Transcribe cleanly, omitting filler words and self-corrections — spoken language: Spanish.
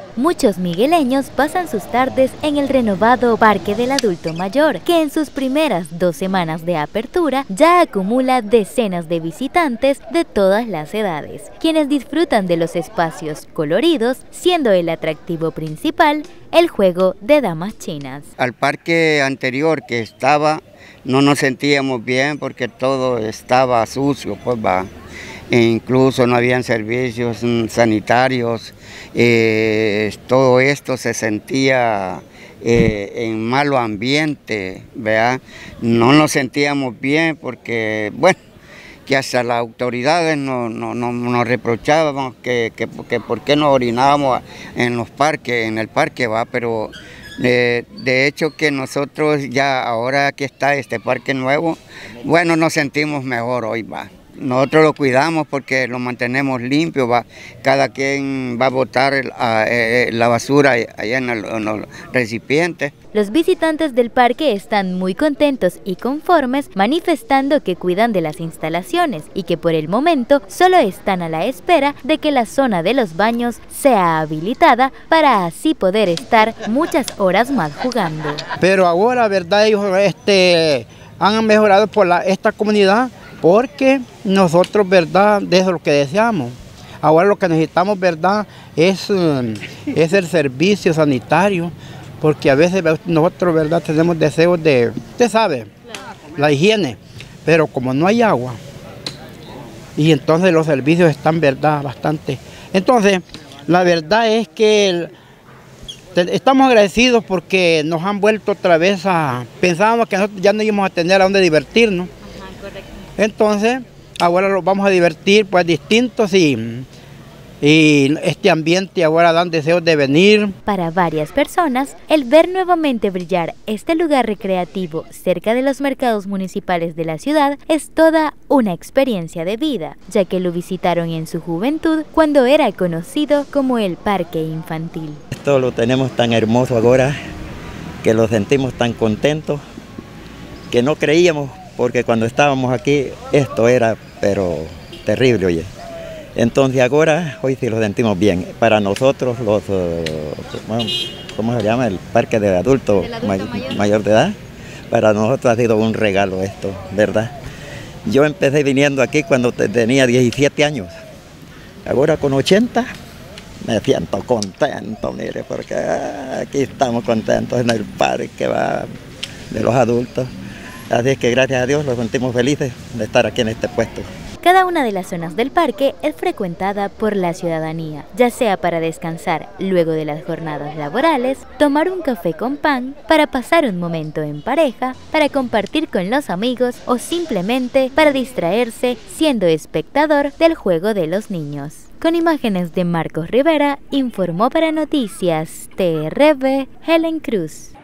Muchos migueleños pasan sus tardes en el renovado Parque del Adulto Mayor, que en sus primeras 2 semanas de apertura ya acumula decenas de visitantes de todas las edades, quienes disfrutan de los espacios coloridos, siendo el atractivo principal el juego de damas chinas. Al parque anterior que estaba, no nos sentíamos bien porque todo estaba sucio, pues va. E incluso no habían servicios sanitarios, todo esto se sentía en malo ambiente, ¿verdad? No nos sentíamos bien porque, bueno, que hasta las autoridades nos reprochábamos que por qué nos orinábamos en los parques, en el parque, ¿va? Pero de hecho que nosotros ya ahora que está este parque nuevo, bueno, nos sentimos mejor hoy, ¿va? Nosotros lo cuidamos porque lo mantenemos limpio, ¿va? Cada quien va a botar la basura allá en los recipientes. Los visitantes del parque están muy contentos y conformes, manifestando que cuidan de las instalaciones y que por el momento solo están a la espera de que la zona de los baños sea habilitada para así poder estar muchas horas más jugando. Pero ahora, verdad, ellos han mejorado por esta comunidad, porque nosotros, verdad, de eso es lo que deseamos. Ahora lo que necesitamos, verdad, es el servicio sanitario, porque a veces nosotros, verdad, tenemos deseos de, usted sabe, la higiene, pero como no hay agua, y entonces los servicios están, verdad, bastante. Entonces, la verdad es que estamos agradecidos porque nos han vuelto otra vez pensábamos que nosotros ya no íbamos a tener a dónde divertirnos. Ajá, correcto. Entonces, ahora los vamos a divertir pues distintos y este ambiente ahora dan deseos de venir. Para varias personas, el ver nuevamente brillar este lugar recreativo cerca de los mercados municipales de la ciudad es toda una experiencia de vida, ya que lo visitaron en su juventud cuando era conocido como el Parque Infantil. Esto lo tenemos tan hermoso ahora, que lo sentimos tan contentos, que no creíamos, porque cuando estábamos aquí esto era pero terrible, oye. Entonces ahora, hoy sí lo sentimos bien. Para nosotros, ¿cómo se llama? El parque de adulto mayor de edad, para nosotros ha sido un regalo esto, ¿verdad? Yo empecé viniendo aquí cuando tenía 17 años. Ahora con 80 me siento contento, mire, porque aquí estamos contentos en el parque de los adultos. Así es que gracias a Dios nos sentimos felices de estar aquí en este puesto. Cada una de las zonas del parque es frecuentada por la ciudadanía, ya sea para descansar luego de las jornadas laborales, tomar un café con pan, para pasar un momento en pareja, para compartir con los amigos o simplemente para distraerse siendo espectador del juego de los niños. Con imágenes de Marcos Rivera, informó para Noticias TRV Helen Cruz.